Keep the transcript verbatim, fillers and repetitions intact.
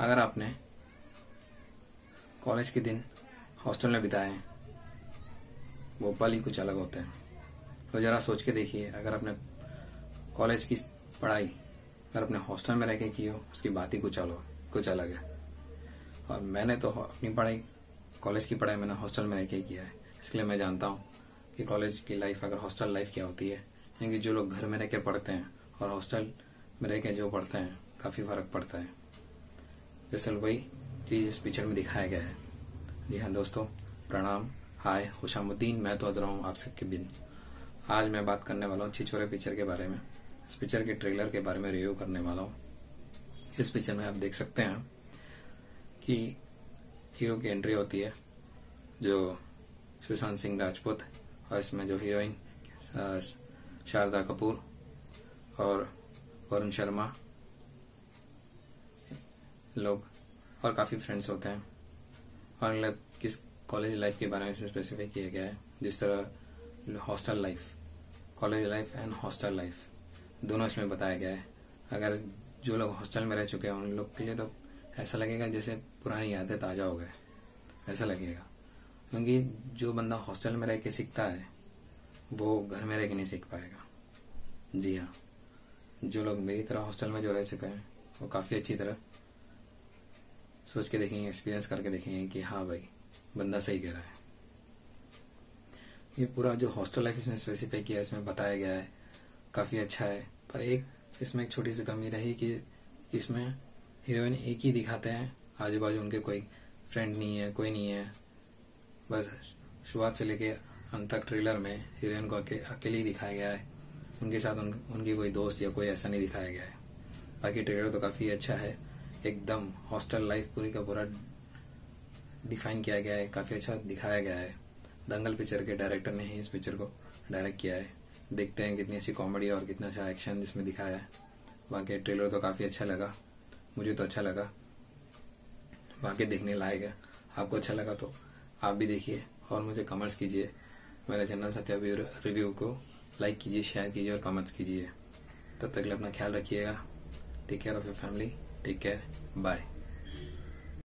अगर आपने कॉलेज के दिन हॉस्टल में बिताए हैं, वो पल ही कुछ अलग होते हैं। तो ज़रा सोच के देखिए, अगर आपने कॉलेज की पढ़ाई अगर अपने हॉस्टल में रह के की हो, उसकी बात ही कुछ अलग कुछ अलग है। और मैंने तो अपनी पढ़ाई, कॉलेज की पढ़ाई मैंने हॉस्टल में रह के किया है, इसलिए मैं जानता हूँ कि कॉलेज की लाइफ अगर हॉस्टल लाइफ क्या होती है। क्योंकि जो लोग घर में रह के पढ़ते हैं और हॉस्टल में रह के जो पढ़ते हैं, काफ़ी फ़र्क पड़ता है। दरअसल वही चीज़ इस पिक्चर में दिखाया गया है। जी हाँ दोस्तों, प्रणाम, हाय, खुशामुद्दीन, मैं तो अदरा हूँ आप सबके बिन। आज मैं बात करने वाला हूँ छिछोरे पिक्चर के बारे में। इस पिक्चर के ट्रेलर के बारे में रिव्यू करने वाला हूँ। इस पिक्चर में आप देख सकते हैं कि हीरो की एंट्री होती है, जो सुशांत सिंह राजपूत, और इसमें जो हीरोइन शारदा कपूर और वरुण शर्मा लोग और काफ़ी फ्रेंड्स होते हैं। और मतलब किस कॉलेज लाइफ के बारे में स्पेसिफाई किया गया है, जिस तरह hostel life, college life and hostel life दोनों इसमें बताया गया है। अगर जो लोग हॉस्टल में रह चुके हैं उन लोग के लिए तो ऐसा लगेगा जैसे पुरानी यादें ताज़ा हो गए, ऐसा लगेगा। क्योंकि जो बंदा हॉस्टल में रह के सीखता है वो घर में रह के नहीं सीख पाएगा। जी हाँ, जो लोग मेरी तरह हॉस्टल में जो रह चुके हैं वो काफ़ी अच्छी तरह सोच के देखेंगे, एक्सपीरियंस करके देखेंगे कि हाँ भाई, बंदा सही कह रहा है। ये पूरा जो हॉस्टल लाइफ इसमें स्पेसिफाई किया है, इसमें बताया गया है, काफ़ी अच्छा है। पर एक इसमें एक छोटी सी कमी रही कि इसमें हीरोइन एक ही दिखाते हैं, आजू बाजू उनके कोई फ्रेंड नहीं है, कोई नहीं है। बस शुरुआत से लेके अंत तक ट्रेलर में हीरोइन को अकेले ही दिखाया गया है, उनके साथ उन, उनकी कोई दोस्त या कोई ऐसा नहीं दिखाया गया है। बाकी ट्रेलर तो काफ़ी अच्छा है, एकदम हॉस्टल लाइफ पूरी का पूरा डिफाइन किया गया है, काफ़ी अच्छा दिखाया गया है। दंगल पिक्चर के डायरेक्टर ने ही इस पिक्चर को डायरेक्ट किया है। देखते हैं कितनी अच्छी कॉमेडी और कितना अच्छा एक्शन इसमें दिखाया है। बाकी ट्रेलर तो काफ़ी अच्छा लगा, मुझे तो अच्छा लगा, बाकी देखने लायक है। आपको अच्छा लगा तो आप भी देखिए और मुझे कमेंट्स कीजिए। मेरे चैनल सत्या रिव्यू को लाइक कीजिए, शेयर कीजिए और कमेंट्स कीजिए। तब तक के लिए अपना ख्याल रखिएगा। Take care of your family, take care, bye.